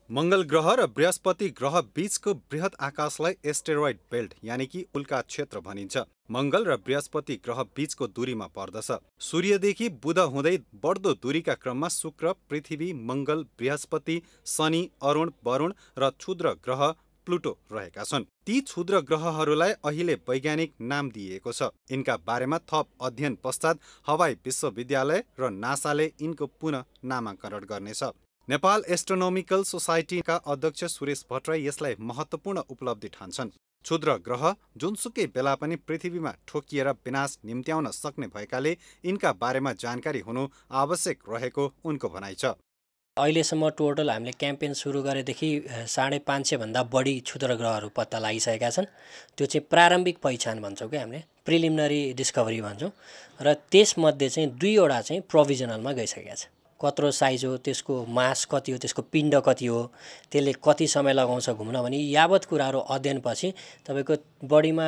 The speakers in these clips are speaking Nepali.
मंगल ग्रह र बृहस्पति ग्रह बीचको बृहत आकाशलाई एस्टेरोइड बेल्ट यानि कि उल्का क्षेत्र भनिन्छ। मंगल र बृहस्पति ग्रह बीचको दूरीमा पर्दछ। सूर्यदेखि बुध हुँदै बढ्दो दूरीका क्रममा शुक्र, पृथ्वी, मंगल, बृहस्पति, शनि, अरुण, वरुण र क्षुद्र ग्रह प्लुटो रहेका छन्। ती क्षुद्र ग्रहहरूलाई अहिले वैज्ञानिक नाम दिइएको छ। यिनका बारेमा थप अध्ययन पश्चात हवाई विश्वविद्यालय र नासाले यिनको पुनः नामाकरण गर्नेछ। नेपाल एस्ट्रोनोमिकल सोसाइटीका अध्यक्ष सुरेश भट्टराई यसलाई महत्त्वपूर्ण उपलब्धि ठान्छन्। क्षुद्र ग्रह जुनसुकै बेला पनि पृथ्वीमा ठोकिएर विनाश निम्त्याउन सक्ने भएकाले यिनका बारेमा जानकारी हुनु आवश्यक रहेको उनको भनाइ छ। अहिलेसम्म टोटल हामीले क्याम्पेन सुरु गरेदेखि 550 भन्दा बढी क्षुद्र ग्रहहरू पत्ता लागिसकेका छन्। त्यो चाहिँ प्रारम्भिक पहिचान भन्छौँ कि हामीले प्रिलिमिनरी डिस्कभरी भन्छौँ र त्यसमध्ये चाहिँ 2वटा चाहिँ प्रोभिजनलमा गइसकेका छ। कत्रो साइज हो, त्यसको मास कति हो, त्यसको पिण्ड कति हो, त्यसले कति समय लगाउँछ घुम्न भने यावत कुराहरू अध्ययनपछि तपाईँको बढीमा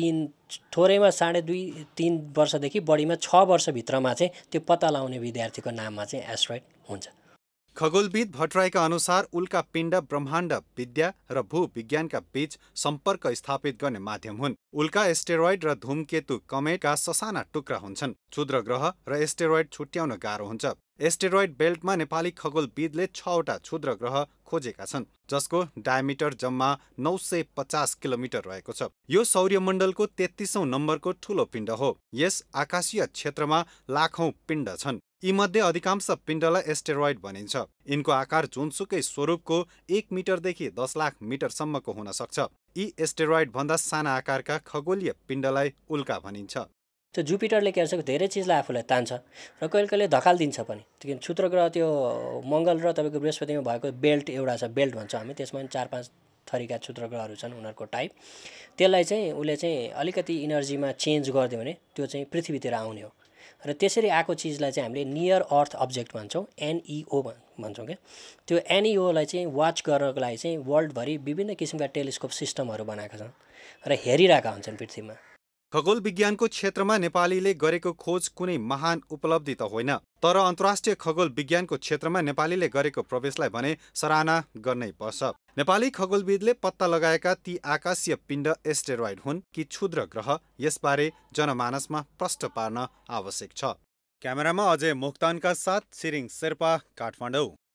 थोरैमा 2.5-3 वर्षदेखि बढीमा 6 वर्षभित्रमा चाहिँ त्यो पत्ता लगाउने विद्यार्थीको नाममा चाहिँ एस्ट्रोइड हुन्छ। खगोलविद भट्टराईका अनुसार उल्का पिण्ड ब्रह्माण्ड विद्या र भूविज्ञानका बीच सम्पर्क स्थापित गर्ने माध्यम हुन्। उल्का, एस्टेरोइड र धूमकेतु कमेटका ससाना टुक्रा हुन्छन्। क्षुद्र ग्रह र एस्टेरोइड छुट्याउन गाह्रो हुन्छ। एस्टेरोइड बेल्टमा नेपाली खगोलविदले 6वटा क्षुद्र ग्रह खोजेका छन्, जसको डायमिटर जम्मा 950 किलोमिटर रहेको छ। यो सौर्यमण्डलको 33औं नम्बरको ठूलो पिण्ड हो। यस आकाशीय क्षेत्रमा लाखौं पिण्ड छन्। यीमध्ये अधिकांश पिण्डलाई एस्टेरोइड भनिन्छ। यिनको आकार जुनसुकै स्वरूपको 1 मिटरदेखि 10 लाख मिटरसम्मको हुन सक्छ। यी एस्टेरोइड भन्दा साना आकारका खगोलीय पिण्डलाई उल्का भनिन्छ। त्यो जुपिटरले के गर्छ, धेरै चिजलाई आफूलाई तान्छ र कहिले कहिले धकालिदिन्छ पनि। त्यो क्षुद्र ग्रह त्यो मङ्गल र तपाईँको बृहस्पतिमा भएको बेल्ट एउटा छ, बेल्ट भन्छौँ हामी। त्यसमा 4-5 थरीका क्षुद्र ग्रहहरू छन्, उनीहरूको टाइप। त्यसलाई चाहिँ उसले चाहिँ अलिकति इनर्जीमा चेन्ज गरिदियो भने त्यो चाहिँ पृथ्वीतिर आउने हो। र त्यसरी आएको चिजलाई चाहिँ हामीले नियर अर्थ अब्जेक्ट भन्छौँ, NEO भन्छौँ क्या। त्यो NEOलाई चाहिँ वाच गर्नको लागि चाहिँ वर्ल्डभरि विभिन्न किसिमका टेलिस्कोप सिस्टमहरू बनाएका छन् र हेरिरहेका हुन्छन् पृथ्वीमा। खगोल विज्ञानको क्षेत्रमा नेपालीले गरेको खोज कुनै महान उपलब्धि त होइन, तर अन्तर्राष्ट्रिय खगोल विज्ञानको क्षेत्रमा नेपालीले गरेको प्रवेशलाई भने सराहना गर्नै पर्छ। नेपाली खगोलविदले पत्ता लगाएका ती आकाशीय पिण्ड एस्टेरोइड हुन् कि क्षुद्र ग्रह, यसबारे जनमानसमा प्रश्न पार्न आवश्यक छ। क्यामेरामा अजय मोक्तानका साथ छिरिङ शेर्पा, काठमाडौँ।